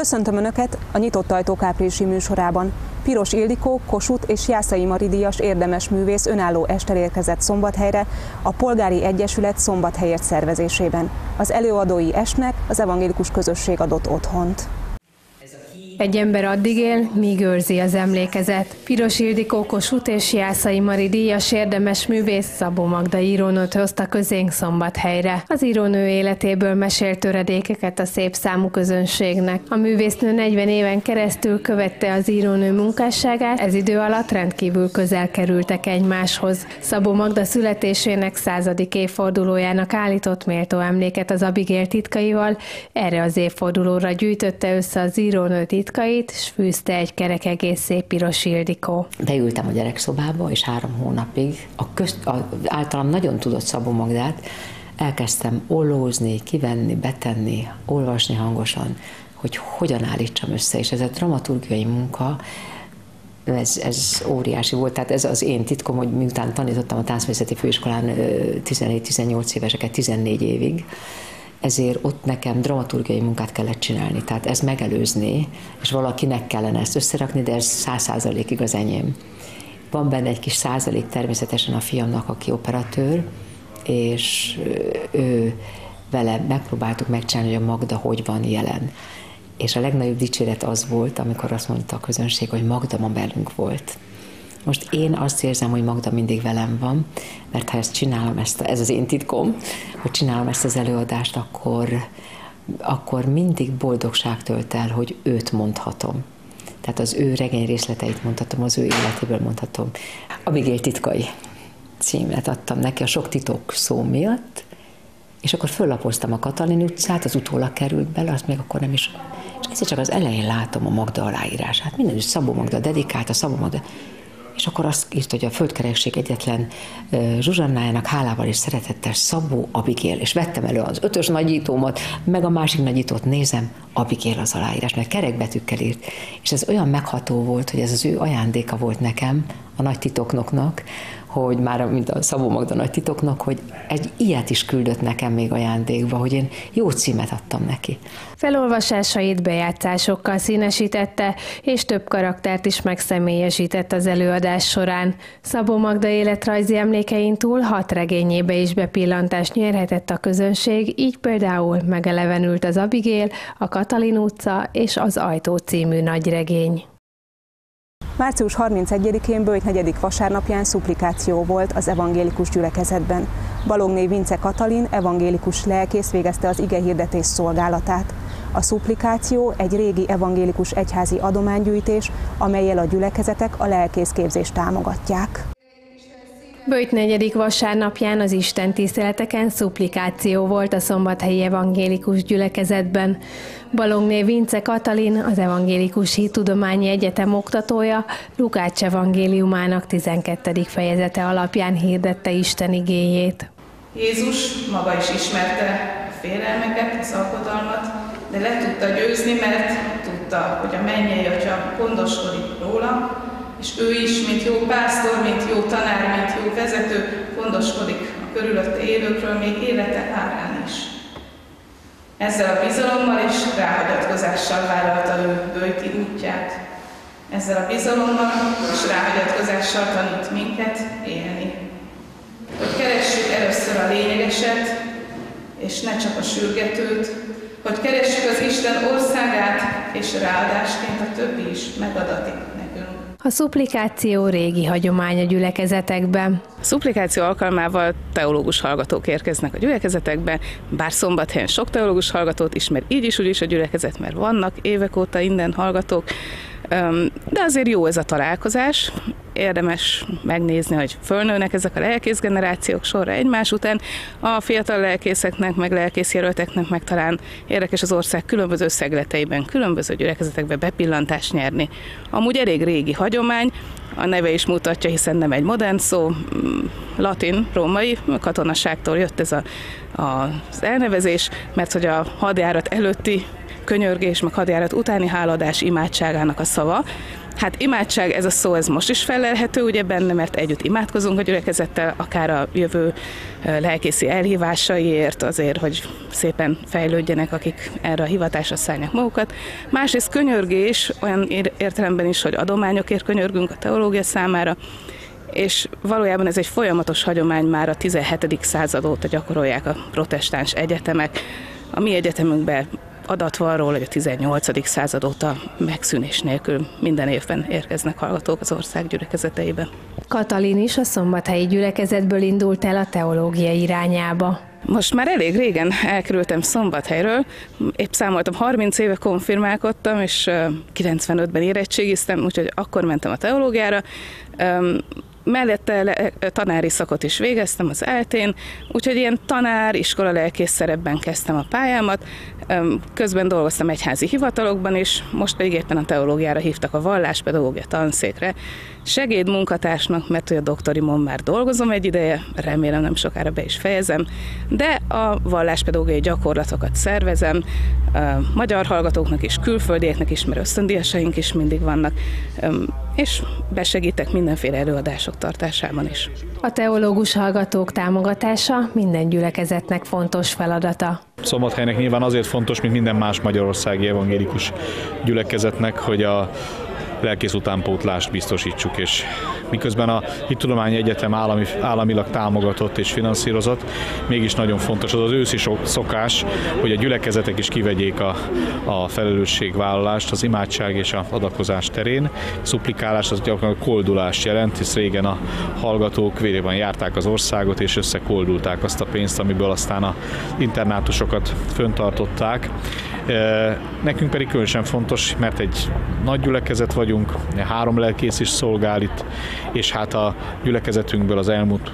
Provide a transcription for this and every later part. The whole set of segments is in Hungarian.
Köszöntöm Önöket a Nyitott Ajtók áprilisi műsorában. Piros Ildikó, Kossuth és Jászai Mari díjas érdemes művész önálló esttel érkezett Szombathelyre a Polgári Egyesület Szombathelyért szervezésében. Az előadói estnek az evangélikus közösség adott otthont. Egy ember addig él, míg őrzi az emlékezet. Piros Ildikó, Kossuth és Jászai Mari díjas érdemes művész Szabó Magda írónőt hozta közénk Szombathelyre. Az írónő életéből mesélt töredékeket a szép számú közönségnek. A művésznő 40 éven keresztül követte az írónő munkásságát, ez idő alatt rendkívül közel kerültek egymáshoz. Szabó Magda születésének 100. évfordulójának állított méltó emléket az Abigail titkaival, erre az évfordulóra gyűjtötte össze az írónő titkait, és fűzte egy kerek egészé Piros Ildikó. Beültem a gyerekszobába, és 3 hónapig általam nagyon tudott Szabó Magdát elkezdtem ollózni, kivenni, betenni, olvasni hangosan, hogy hogyan állítsam össze, és ez a dramaturgiai munka, ez óriási volt, tehát ez az én titkom, hogy miután tanítottam a táncművészeti főiskolán 17-18 éveseket 14 évig, ezért ott nekem dramaturgiai munkát kellett csinálni, tehát ez megelőzni, és valakinek kellene ezt összerakni, de ez 100%-ig az enyém. Van benne egy kis százalék természetesen a fiamnak, aki operatőr, és ő vele megpróbáltuk megcsinálni, hogy a Magda hogy van jelen. És a legnagyobb dicséret az volt, amikor azt mondta a közönség, hogy Magda ma velünk volt. Most én azt érzem, hogy Magda mindig velem van, mert ha ezt csinálom, ez az én titkom, hogy csinálom ezt az előadást, akkor mindig boldogság tölt el, hogy őt mondhatom. Tehát az ő regény részleteit mondhatom, az ő életéből mondhatom. Abigail titkai címet adtam neki a sok titok szó miatt, és akkor föllapoztam a Katalin utcát, az utólag került bele, azt még akkor nem is. És egyszer csak az elején látom a Magda aláírását. Minden is Szabó Magda dedikált, a Szabó Magda. És akkor azt írt, hogy a Földkerekség egyetlen Zsuzsannájának hálával és szeretettel Szabó Abigail. És vettem elő az 5-ös nagyítómat, meg a másik nagyítót nézem, Abigail az aláírás, mert kerekbetűkkel írt. És ez olyan megható volt, hogy ez az ő ajándéka volt nekem, a nagy titoknoknak, hogy már, mint a Szabó Magda nagy titoknak, hogy egy ilyet is küldött nekem még ajándékba, hogy én jó címet adtam neki. Felolvasásait bejátszásokkal színesítette, és több karaktert is megszemélyesített az előadás során. Szabó Magda életrajzi emlékein túl 6 regényébe is bepillantást nyerhetett a közönség, így például megelevenült az Abigail, a Katalin utca és az Ajtó című nagyregény. Március 31-én Böjt 4. vasárnapján szupplikáció volt az evangélikus gyülekezetben. Balogné Vince Katalin evangélikus lelkész végezte az igehirdetés szolgálatát. A szupplikáció egy régi evangélikus egyházi adománygyűjtés, amellyel a gyülekezetek a lelkészképzést támogatják. Böjt 4. vasárnapján az istentiszteleteken szupplikáció volt a szombathelyi evangélikus gyülekezetben. Balogné Vince Katalin, az Evangélikus Hittudományi Egyetem oktatója, Lukács evangéliumának 12. fejezete alapján hirdette Isten igéjét. Jézus maga is ismerte a félelmeket, az aggodalmat, de le tudta győzni, mert tudta, hogy a mennyei Atya gondoskodik róla, és ő is, mint jó pásztor, mint jó tanár, mint jó vezető, gondoskodik a körülötte élőkről, még élete árán is. Ezzel a bizalommal és ráhagyatkozással vállalta ő böjti útját. Ezzel a bizalommal és ráhagyatkozással tanít minket élni. Hogy keressük először a lényegeset, és ne csak a sürgetőt, hogy keressük az Isten országát, és ráadásként a többi is megadatik nekünk. A szupplikáció régi hagyomány a gyülekezetekben. A szupplikáció alkalmával teológus hallgatók érkeznek a gyülekezetekbe, bár Szombathelyen sok teológus hallgatót ismer így is úgy is a gyülekezet, mert vannak évek óta innen hallgatók, de azért jó ez a találkozás, érdemes megnézni, hogy fölnőnek ezek a lelkész generációk sorra egymás után, a fiatal lelkészeknek, meg lelkészjelölteknek meg talán érdekes az ország különböző szegleteiben, különböző gyülekezetekbe bepillantást nyerni. Amúgy elég régi hagyomány, a neve is mutatja, hiszen nem egy modern szó, latin, római katonaságtól jött ez az elnevezés, mert hogy a hadjárat előtti könyörgés, meg hadjárat utáni háladás imádságának a szava, Hát imádság, ez a szó, ez most is felelhető ugye benne, mert együtt imádkozunk a gyülekezettel, akár a jövő lelkészi elhívásaiért, azért, hogy szépen fejlődjenek, akik erre a hivatásra szállják magukat. Másrészt könyörgés, olyan értelemben is, hogy adományokért könyörgünk a teológia számára, és valójában ez egy folyamatos hagyomány, már a 17. század óta gyakorolják a protestáns egyetemek. A mi egyetemünkben adat van róla, hogy a 18. század óta megszűnés nélkül minden évben érkeznek hallgatók az ország gyülekezeteibe. Katalin is a szombathelyi gyülekezetből indult el a teológia irányába. Most már elég régen elkerültem Szombathelyről, épp számoltam, 30 éve konfirmálkodtam, és 95-ben érettségiztem, úgyhogy akkor mentem a teológiára. Mellette tanári szakot is végeztem az ELTÉn, úgyhogy ilyen tanár, iskola lelkész szerepben kezdtem a pályámat. Közben dolgoztam egyházi hivatalokban is, most pedig éppen a teológiára hívtak a valláspedagógia tanszékre. Segédmunkatársnak, mert a doktorimon már dolgozom egy ideje, remélem nem sokára be is fejezem, de a valláspedagógiai gyakorlatokat szervezem, magyar hallgatóknak is, külföldieknek is, mert ösztöndíjasaink is mindig vannak, és besegítek mindenféle előadások tartásában is. A teológus hallgatók támogatása minden gyülekezetnek fontos feladata. Szombathelynek nyilván azért fontos, mint minden más magyarországi evangélikus gyülekezetnek, hogy a lelkész utánpótlást biztosítsuk, és miközben a Hittudományi Egyetem államilag támogatott és finanszírozott, mégis nagyon fontos az őszi szokás, hogy a gyülekezetek is kivegyék a felelősségvállalást az imádság és a adakozás terén. Szuplikálás az gyakorlatilag koldulást jelent, hisz régen a hallgatók vérében járták az országot, és összekoldulták azt a pénzt, amiből aztán a internátusokat föntartották. Nekünk pedig különösen fontos, mert egy nagy gyülekezet vagyunk, 3 lelkész is szolgál itt, és hát a gyülekezetünkből az elmúlt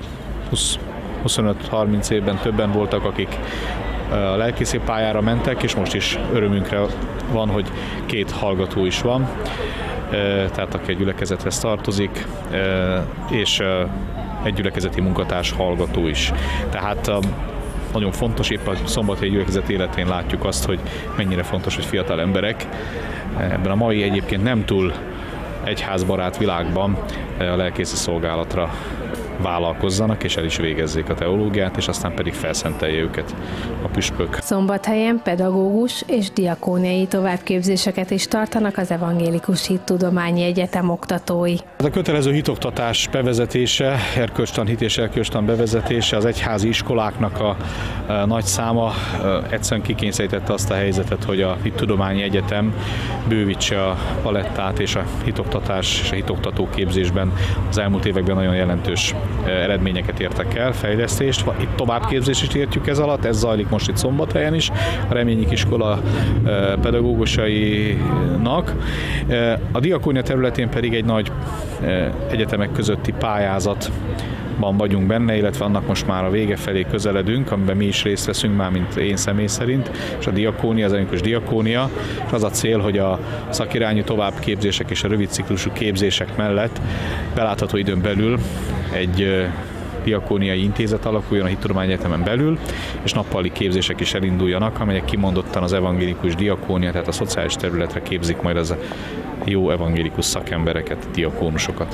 25-30 évben többen voltak, akik a lelkészi pályára mentek, és most is örömünkre van, hogy 2 hallgató is van, tehát aki egy gyülekezethez tartozik, és egy gyülekezeti munkatárs hallgató is. Tehát nagyon fontos, épp a szombathelyi gyülekezet életén látjuk azt, hogy mennyire fontos, hogy fiatal emberek ebben a mai egyébként nem túl egyházbarát világban a lelkészi szolgálatra vállalkozzanak, és el is végezzék a teológiát, és aztán pedig felszentelje őket a püspök. Szombathelyen pedagógus és diakóniai továbbképzéseket is tartanak az Evangélikus Hittudományi Egyetem oktatói. A kötelező hitoktatás bevezetése, erkölcstan hit és erkölcstan bevezetése, az egyházi iskoláknak a nagy száma egyszerűen kikényszerítette azt a helyzetet, hogy a Hittudományi Egyetem bővítse a palettát, és a hitoktatás és a hitoktató képzésben az elmúlt években nagyon jelentős eredményeket értek el, fejlesztést. Itt továbbképzést is értjük ez alatt, ez zajlik most itt Szombathelyen is, a Reményik iskola pedagógusainak. A diakónia területén pedig egy nagy egyetemek közötti pályázatban vagyunk benne, illetve annak most már a vége felé közeledünk, amiben mi is részt veszünk, már mint én személy szerint, és a diakónia, az evangélikus diakónia, és az a cél, hogy a szakirányú továbbképzések és a rövid ciklusú képzések mellett belátható időn belül egy diakóniai intézet alakuljon a Hittudományi Egyetemen belül, és nappali képzések is elinduljanak, amelyek kimondottan az evangélikus diakónia, tehát a szociális területre képzik majd az jó evangélikus szakembereket, diakónusokat.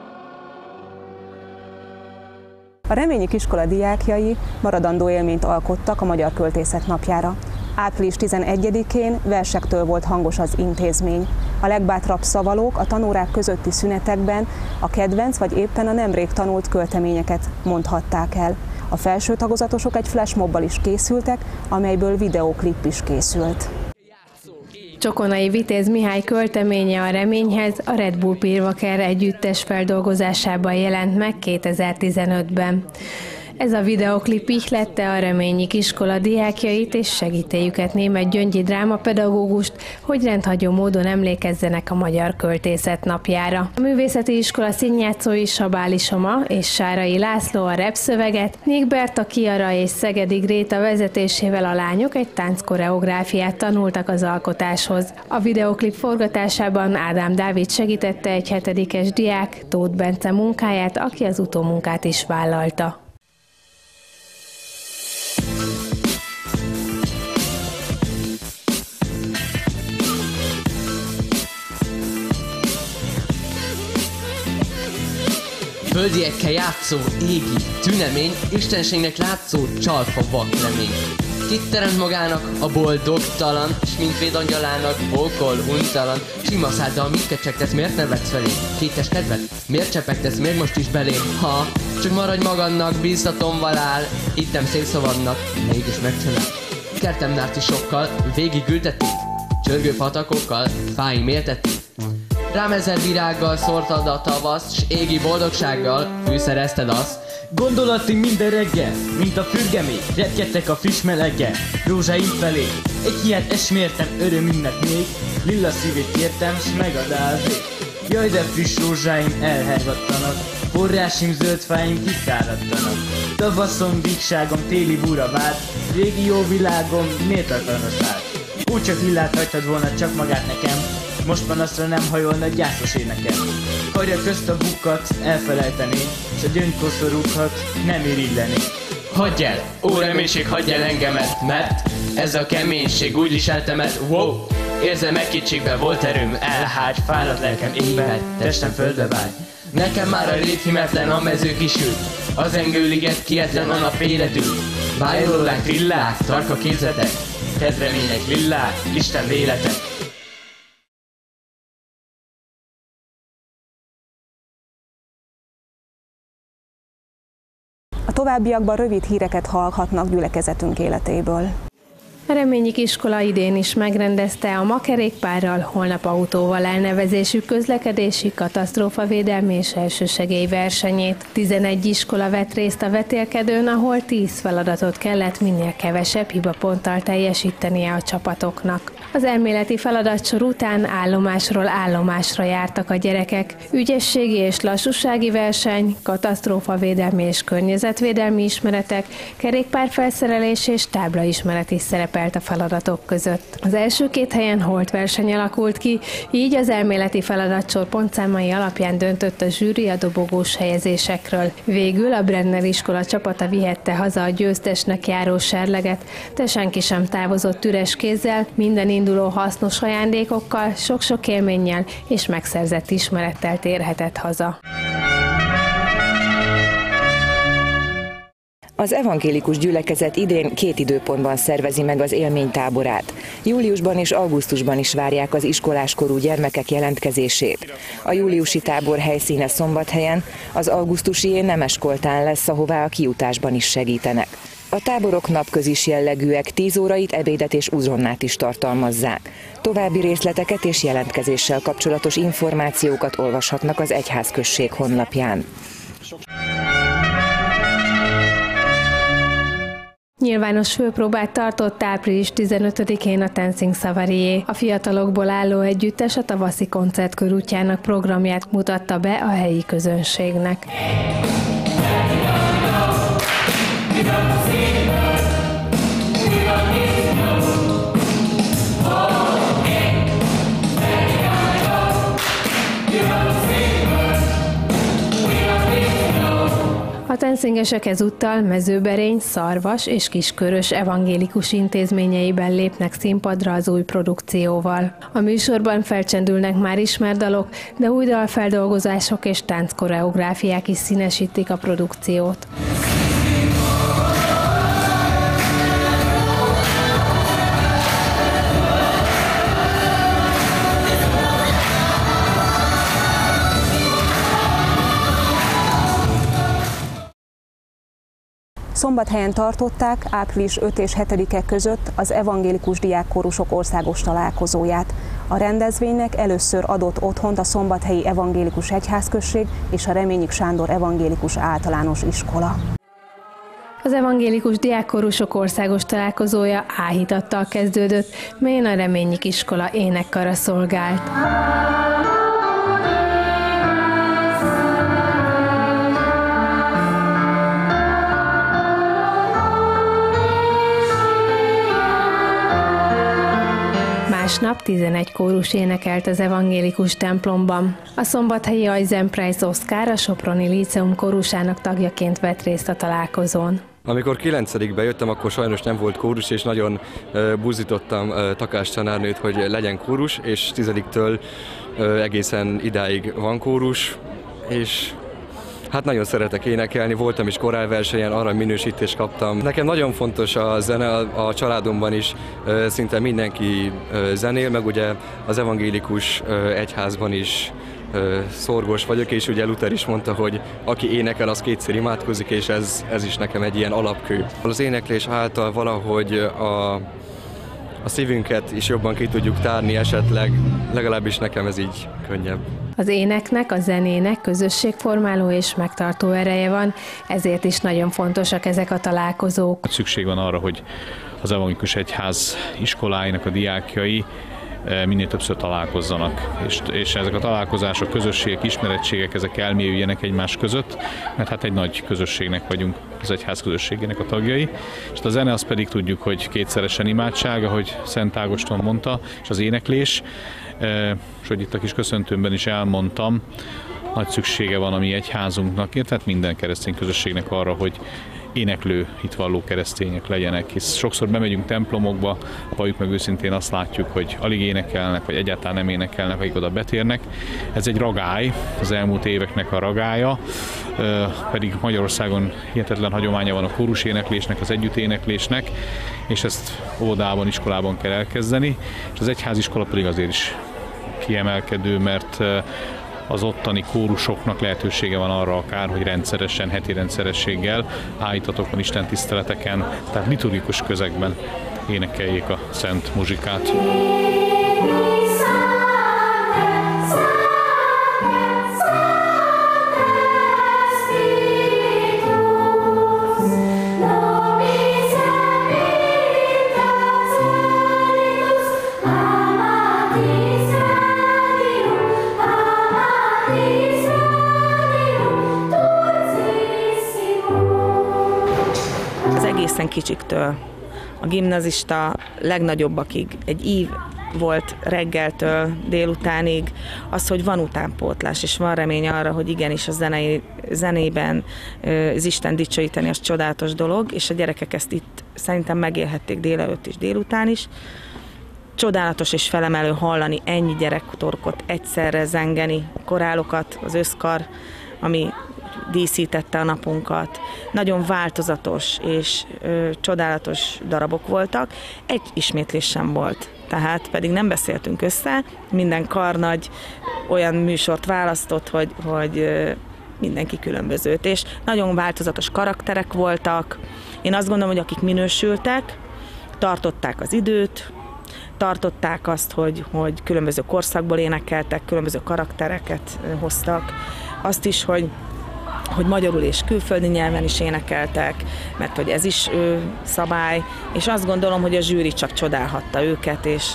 A Reményik iskola diákjai maradandó élményt alkottak a Magyar Költészet napjára. Április 11-én versektől volt hangos az intézmény. A legbátrabb szavalók a tanórák közötti szünetekben a kedvenc vagy éppen a nemrég tanult költeményeket mondhatták el. A felső tagozatosok egy flashmobbal is készültek, amelyből videóklip is készült. Csokonai Vitéz Mihály költeménye a Reményhez a Red Bull Pirvaker együttes feldolgozásában jelent meg 2015-ben. Ez a videoklip ihlette a Reményik iskola diákjait és segítőjüket német Gyöngyi drámapedagógust, hogy rendhagyó módon emlékezzenek a Magyar Költészet napjára. A művészeti iskola színjátszói Sabáli Soma és Sárai László a repszöveget, míg Berta Kiara és Szegedi Gréta vezetésével a lányok egy tánckoreográfiát tanultak az alkotáshoz. A videoklip forgatásában Ádám Dávid segítette egy 7-es diák, Tóth Bence munkáját, aki az utómunkát is vállalta. Földiekkel játszó, égi, tünemény, istenségnek látszó, csalfa vaklemény. Kit teremt magának a boldogtalan, s mindvéd angyalának pókol untalan. Sima száddal mit kecsegtesz, miért nevetsz felé? Kétes kedved, miért csepegtesz, miért most is belém? Ha, csak maradj magadnak, bíztatom valál, ittem szép szavadnak, mégis megcsinál. Kertem nárcisokkal, végig ültetik, csörgő patakokkal, fáim éltetik. Rám 1000 virággal szórtad a tavaszt, s égi boldogsággal fűszerezted azt. Gondolatim minden reggel, mint a fürgemék, repkedtek a friss melege, rózsáim felé. Egy hiát esmértem, öröm ünnep még, lilla szívét kértem, s megadál az ég. Jaj, de friss rózsáim elhervadtanak, forrásim, zöld fáim kiszáradtanak. Tavaszom, vígságom, téli búra vált, régi jó világom, méltatlanos vált. Úgycsak lillát hagytad volna csak magát nekem, most panaszra nem hajolna gyászos énekem. Karja közt a bukkat elfelejteni, s a gyöngykoszorúkat nem irigyleni. Hagyj el, ó reménység, hagyj el engemet, mert ez a keménység úgyis eltemet. Wow, érzem meg kicsikbe volt erőm, elhágy, fáradt lelkem égbe, testem földbe vágy. Nekem már a rég himetlen a mező kisült, az engőliget kietlen a nap éledül. Bájolólák, villák, tarka képzetek, kedvemények, lillák, Isten véletek. A továbbiakban rövid híreket hallhatnak gyülekezetünk életéből. A Reményik iskola idén is megrendezte a Ma kerékpárral, holnap autóval elnevezésű közlekedési, katasztrófavédelmi és elsősegély versenyét. 11 iskola vett részt a vetélkedőn, ahol 10 feladatot kellett minél kevesebb hibaponttal teljesítenie a csapatoknak. Az elméleti feladatsor után állomásról állomásra jártak a gyerekek. Ügyességi és lassúsági verseny, katasztrófavédelmi és környezetvédelmi ismeretek, kerékpárfelszerelés és táblaismeret is szerepelt a feladatok között. Az első 2 helyen holtverseny alakult ki, így az elméleti feladatsor pontszámai alapján döntött a zsűri a dobogós helyezésekről. Végül a Brenner iskola csapata vihette haza a győztesnek járó serleget, de senki sem távozott üres kézzel, minden induló hasznos ajándékokkal, sok-sok élménnyel és megszerzett ismerettel térhetett haza. Az evangélikus gyülekezet idén 2 időpontban szervezi meg az élménytáborát. Júliusban és augusztusban is várják az iskoláskorú gyermekek jelentkezését. A júliusi tábor helyszíne Szombathelyen, az augusztusié Nemeskoltán lesz, ahová a kijutásban is segítenek. A táborok napközis jellegűek, 10 órait, ebédet és uzsonnát is tartalmazzák. További részleteket és jelentkezéssel kapcsolatos információkat olvashatnak az egyházközség honlapján. Nyilvános főpróbát tartott április 15-én a Dancing Savarié. A fiatalokból álló együttes a tavaszi koncertkör útjának programját mutatta be a helyi közönségnek. A táncingesek ezúttal Mezőberény, Szarvas és Kiskörös evangélikus intézményeiben lépnek színpadra az új produkcióval. A műsorban felcsendülnek már ismert dalok, de új dalfeldolgozások és tánckoreográfiák is színesítik a produkciót. Szombathelyen tartották április 5 és 7-e között az evangélikus diákkórusok országos találkozóját. A rendezvénynek először adott otthont a Szombathelyi Evangélikus Egyházközség és a Reményik Sándor Evangélikus Általános Iskola. Az evangélikus diákkórusok országos találkozója áhítattal kezdődött, melyen a Reményik iskola énekkara szolgált. Másnap 11 kórus énekelt az evangélikus templomban. A szombathelyi Eisenpreis Oszkár a Soproni Líceum kórusának tagjaként vett részt a találkozón. Amikor 9-be jöttem, akkor sajnos nem volt kórus, és nagyon buzdítottam Takás tanárnőt, hogy legyen kórus, és 10-től egészen idáig van kórus, és Hát nagyon szeretek énekelni, voltam is korálversenyen, arra minősítést kaptam. Nekem nagyon fontos a zene, a családomban is szinte mindenki zenél, meg ugye az evangélikus egyházban is szorgos vagyok, és ugye Luther is mondta, hogy aki énekel, az kétszer imádkozik, és ez is nekem egy ilyen alapkő. Az éneklés által valahogy a szívünket is jobban ki tudjuk tárni esetleg, legalábbis nekem ez így könnyebb. Az éneknek, a zenének közösségformáló és megtartó ereje van, ezért is nagyon fontosak ezek a találkozók. Szükség van arra, hogy az evangélikus egyház iskoláinak a diákjai minél többször találkozzanak, és ezek a találkozások, közösségek, ismerettségek, ezek elmélyüljenek egymás között, mert hát egy nagy közösségnek vagyunk, az egyház közösségének a tagjai, és a zene az pedig tudjuk, hogy kétszeresen imádság, ahogy Szent Ágoston mondta, és az éneklés, és hogy itt a kis köszöntőmben is elmondtam, nagy szüksége van a mi egyházunknak, tehát minden keresztény közösségnek arra, hogy éneklő, hitvalló keresztények legyenek, hisz sokszor bemegyünk templomokba, valljuk meg őszintén azt látjuk, hogy alig énekelnek, vagy egyáltalán nem énekelnek, akik oda betérnek. Ez egy ragály, az elmúlt éveknek a ragája, pedig Magyarországon hihetetlen hagyománya van a kórus éneklésnek, az együtténeklésnek, és ezt óvodában, iskolában kell elkezdeni, és az egyháziskola pedig azért is kiemelkedő, mert az ottani kórusoknak lehetősége van arra akár, hogy rendszeresen, heti rendszerességgel állítatokon, istentiszteleteken, tehát liturgikus közegben énekeljék a szent muzsikát. Egészen kicsiktől a gimnazista legnagyobbakig egy ív volt reggeltől délutánig, az, hogy van utánpótlás, és van remény arra, hogy igenis a zenében az Isten dicsőíteni, az csodálatos dolog, és a gyerekek ezt itt szerintem megélhették délelőtt és délután is. Csodálatos és felemelő hallani ennyi gyerektorkot egyszerre zengeni, korálokat, az összkar, ami díszítette a napunkat. Nagyon változatos és csodálatos darabok voltak. Egy ismétlés sem volt. Tehát pedig nem beszéltünk össze, minden karnagy olyan műsort választott, hogy mindenki különbözőt, és nagyon változatos karakterek voltak. Én azt gondolom, hogy akik minősültek, tartották az időt, tartották azt, hogy különböző korszakból énekeltek, különböző karaktereket hoztak. Azt is, hogy magyarul és külföldi nyelven is énekeltek, mert hogy ez is szabály, és azt gondolom, hogy a zsűri csak csodálhatta őket, és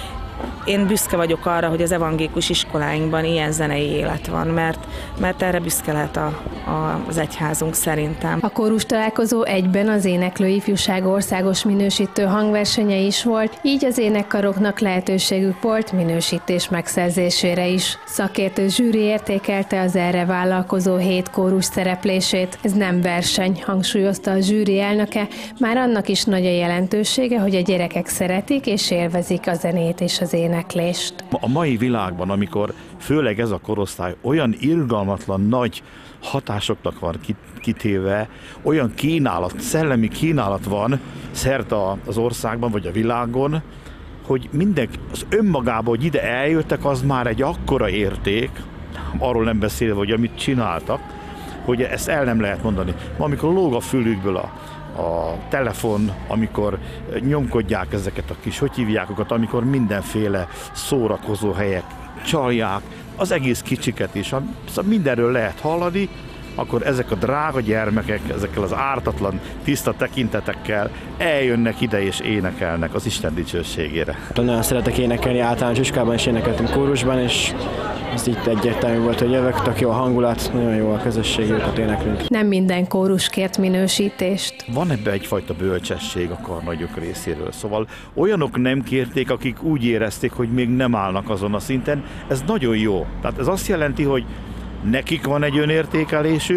én büszke vagyok arra, hogy az evangélikus iskoláinkban ilyen zenei élet van, mert erre büszke lehet az egyházunk szerintem. A kórus találkozó egyben az éneklő ifjúság országos minősítő hangversenye is volt, így az énekkaroknak lehetőségük volt minősítés megszerzésére is. Szakértő zsűri értékelte az erre vállalkozó 7 kórus szereplését. Ez nem verseny, hangsúlyozta a zsűri elnöke, már annak is nagy a jelentősége, hogy a gyerekek szeretik és élvezik a zenét és az éneklést. A mai világban, amikor főleg ez a korosztály olyan irgalmatlan nagy hatásoknak van kitéve, olyan kínálat, szellemi kínálat van szerte az országban vagy a világon, hogy mindenki az önmagában, hogy ide eljöttek, az már egy akkora érték, arról nem beszélve, hogy amit csináltak, hogy ezt el nem lehet mondani. Ma, amikor lóg a fülükből a telefon, amikor nyomkodják ezeket a kis, hogy hívják őket, amikor mindenféle szórakozó helyek csalják, az egész kicsiket is. Szóval mindenről lehet hallani, akkor ezek a drága gyermekek, ezekkel az ártatlan, tiszta tekintetekkel eljönnek ide és énekelnek az Isten dicsőségére. Nagyon szeretek énekelni, általános iskolában is énekeltem kórusban, és ez itt egyértelmű volt, hogy jövök, tök jó a hangulat, nagyon jó a közösség, jókat éneklünk. Nem minden kórus kért minősítést. Van ebbe egyfajta bölcsesség a karnagyok részéről, szóval olyanok nem kérték, akik úgy érezték, hogy még nem állnak azon a szinten. Ez nagyon jó. Tehát ez azt jelenti, hogy nekik van egy önértékelésük,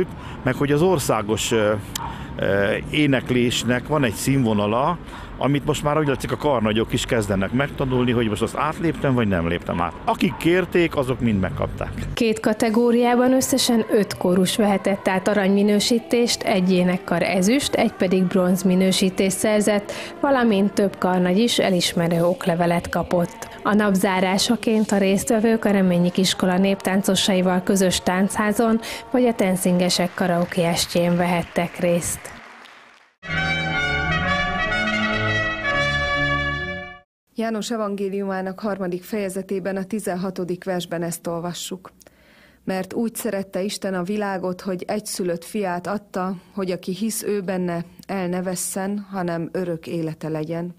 meg hogy az országos éneklésnek van egy színvonala, amit most már úgy látszik a karnagyok is kezdenek megtanulni, hogy most azt átléptem, vagy nem léptem át. Akik kérték, azok mind megkapták. 2 kategóriában összesen 5 kórus vehetett át aranyminősítést, 1 énekkar ezüst, 1 pedig bronz minősítést szerzett, valamint több karnagy is elismerő oklevelet kapott. A nap zárásaként a résztvevők a Reményik iskola néptáncosaival közös táncházon vagy a Tenszingesek karaoke estjén vehettek részt. János evangéliumának 3. fejezetében a 16. versben ezt olvassuk. Mert úgy szerette Isten a világot, hogy egyszülött fiát adta, hogy aki hisz ő benne, el ne vesszen, hanem örök élete legyen.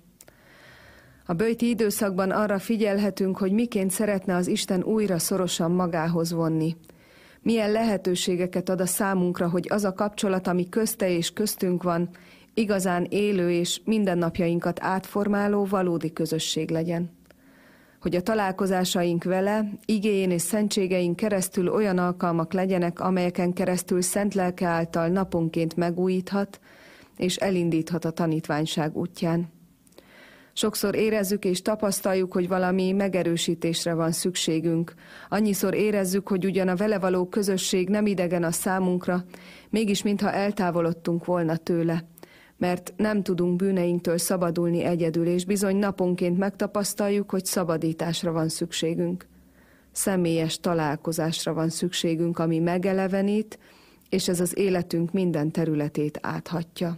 A böjti időszakban arra figyelhetünk, hogy miként szeretne az Isten újra szorosan magához vonni. Milyen lehetőségeket ad a számunkra, hogy az a kapcsolat, ami közte és köztünk van, igazán élő és mindennapjainkat átformáló valódi közösség legyen. Hogy a találkozásaink vele, igéjén és szentségeink keresztül olyan alkalmak legyenek, amelyeken keresztül szent lelke által naponként megújíthat és elindíthat a tanítványság útján. Sokszor érezzük és tapasztaljuk, hogy valami megerősítésre van szükségünk. Annyiszor érezzük, hogy ugyan a vele való közösség nem idegen a számunkra, mégis mintha eltávolodtunk volna tőle. Mert nem tudunk bűneinktől szabadulni egyedül, és bizony naponként megtapasztaljuk, hogy szabadításra van szükségünk. Személyes találkozásra van szükségünk, ami megelevenít, és ez az életünk minden területét áthatja.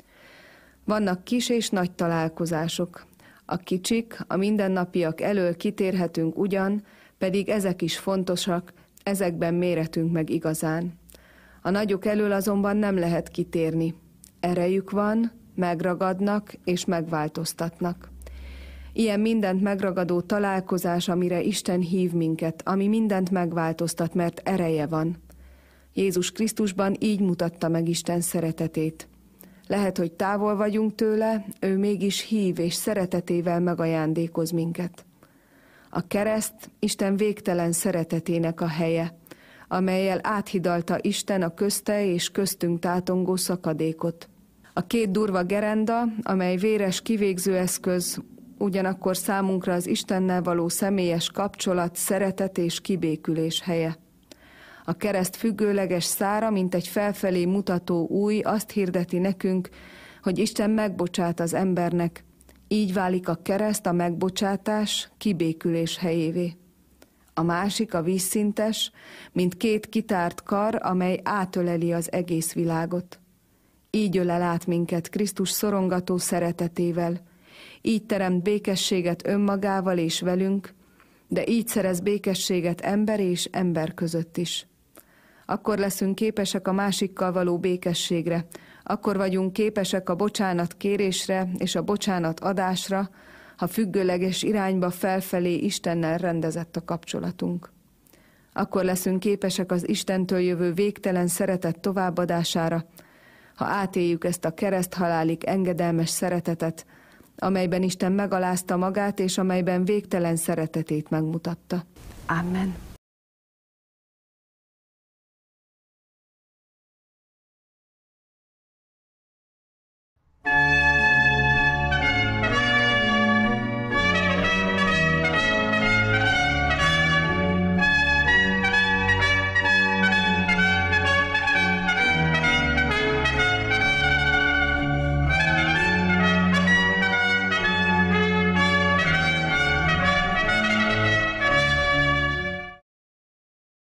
Vannak kis és nagy találkozások. A kicsik, a mindennapiak elől kitérhetünk ugyan, pedig ezek is fontosak, ezekben méretünk meg igazán. A nagyok elől azonban nem lehet kitérni. Erejük van, megragadnak és megváltoztatnak. Ilyen mindent megragadó találkozás, amire Isten hív minket, ami mindent megváltoztat, mert ereje van. Jézus Krisztusban így mutatta meg Isten szeretetét. Lehet, hogy távol vagyunk tőle, ő mégis hív és szeretetével megajándékoz minket. A kereszt Isten végtelen szeretetének a helye, amellyel áthidalta Isten a közte és köztünk tátongó szakadékot. A 2 durva gerenda, amely véres kivégző eszköz, ugyanakkor számunkra az Istennel való személyes kapcsolat, szeretet és kibékülés helye. A kereszt függőleges szára, mint egy felfelé mutató ujj, azt hirdeti nekünk, hogy Isten megbocsát az embernek. Így válik a kereszt a megbocsátás, kibékülés helyévé. A másik, a vízszintes, mint 2 kitárt kar, amely átöleli az egész világot. Így ölel át minket Krisztus szorongató szeretetével. Így teremt békességet önmagával és velünk, de így szerez békességet ember és ember között is. Akkor leszünk képesek a másikkal való békességre, akkor vagyunk képesek a bocsánat kérésre és a bocsánat adásra, ha függőleges irányba felfelé Istennel rendezett a kapcsolatunk. Akkor leszünk képesek az Istentől jövő végtelen szeretet továbbadására, ha átéljük ezt a kereszthalálig engedelmes szeretetet, amelyben Isten megalázta magát, és amelyben végtelen szeretetét megmutatta. Amen.